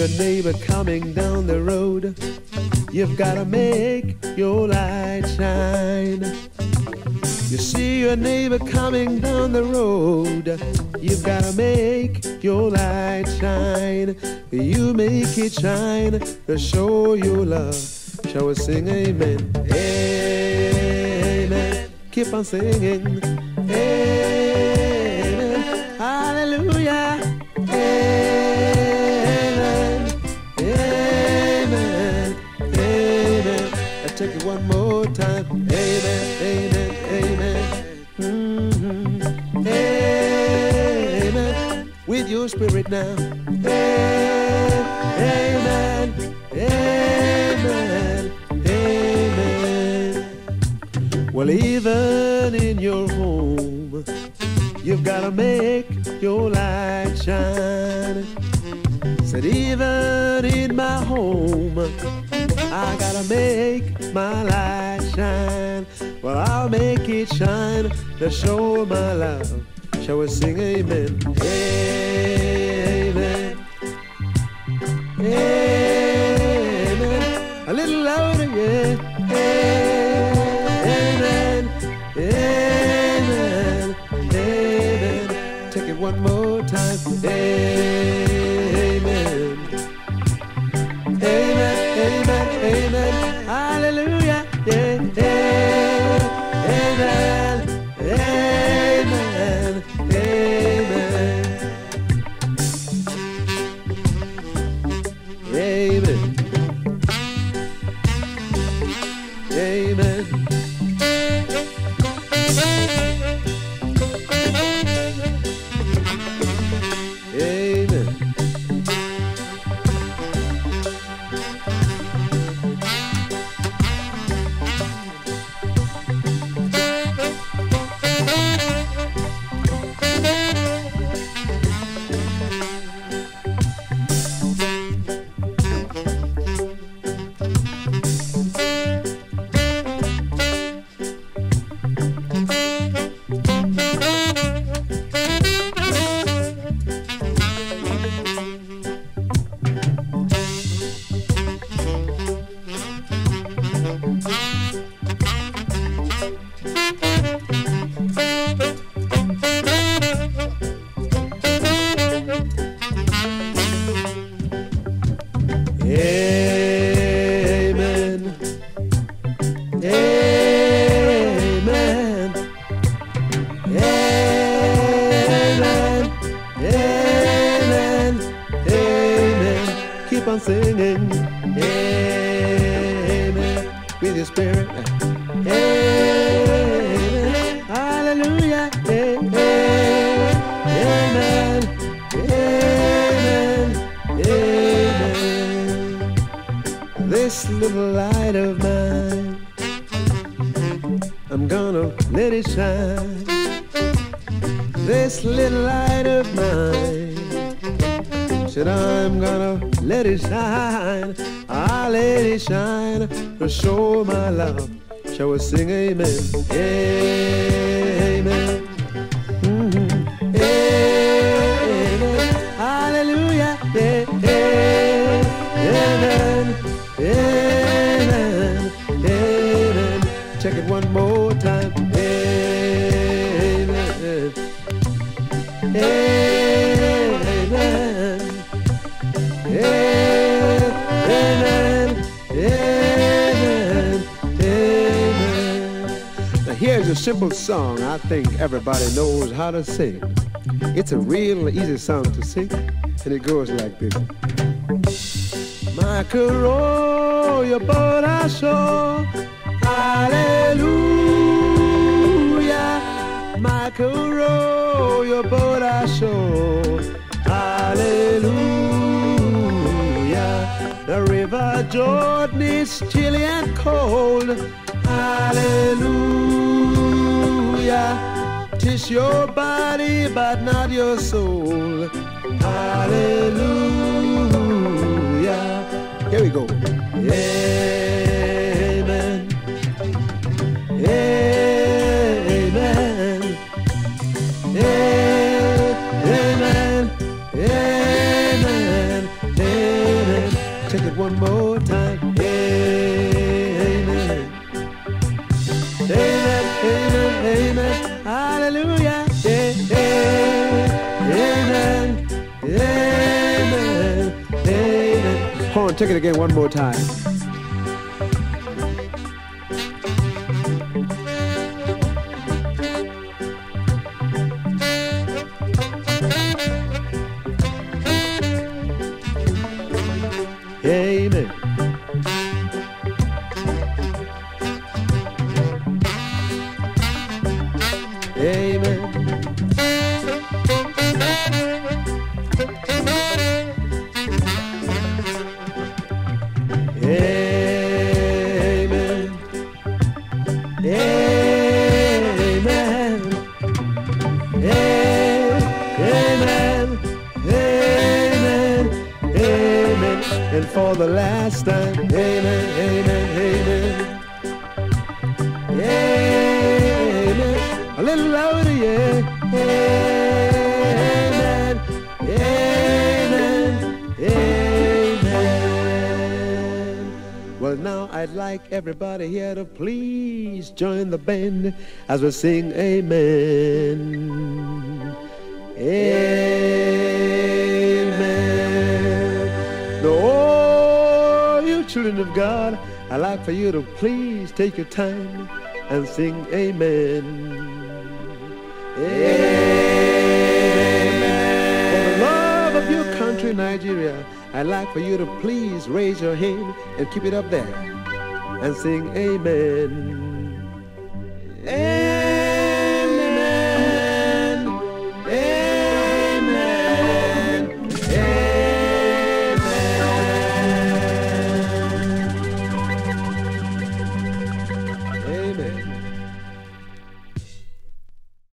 your neighbor coming down the road, you've gotta make your light shine. You see your neighbor coming down the road, you've gotta make your light shine. You make it shine to show your love. Shall we sing amen? Amen. Keep on singing. Amen. Hallelujah. Amen. Amen. Amen. I take it one more time. Amen. Amen. Amen. Mm-hmm. Amen. With your spirit now. Amen. Amen. Amen. Well, even in your home, you've gotta make your light shine. Said even in my home, I gotta make my light shine. Well, I'll make it shine to show my love. Shall we sing amen? Amen. Amen. A little louder, yeah. Amen. Amen. Amen. Take it one more time. Amen. Amen. Amen. Amen. Hallelujah. Yeah. Amen. Amen. Amen. Amen. Amen. Amen. Keep on singing, amen, with your spirit, amen, hallelujah, amen, amen, amen. This little light of mine, I'm gonna let it shine. This little light of mine, said I'm gonna let it shine. I'll let it shine to show my love. Shall we sing amen? Amen. Mm-hmm. Amen. Hallelujah. Yeah. Amen. Amen. Amen. Check it one more time. Amen. Amen. Amen. Amen. Amen. Now here's a simple song I think everybody knows how to sing. It's a real easy song to sing, and it goes like this. Michael row your boat ashore, hallelujah. Michael row your boat ashore, hallelujah. The river Jordan is chilly and cold, hallelujah. 'Tis your body but not your soul, hallelujah. Here we go. Amen. Amen. Amen. Amen. Amen. take it again one more time. Amen. Amen. Amen. Amen. Amen. Amen. Amen. And for the last time, amen, amen, amen. Amen. A little louder, yeah. Amen. Amen. Amen. Well, now I'd like everybody here to please join the band as we sing amen. Amen. Now, all you children of God, I'd like for you to please take your time and sing amen. Amen. For the love of your country, Nigeria, I'd like for you to please raise your hand and keep it up there and sing amen. Amen.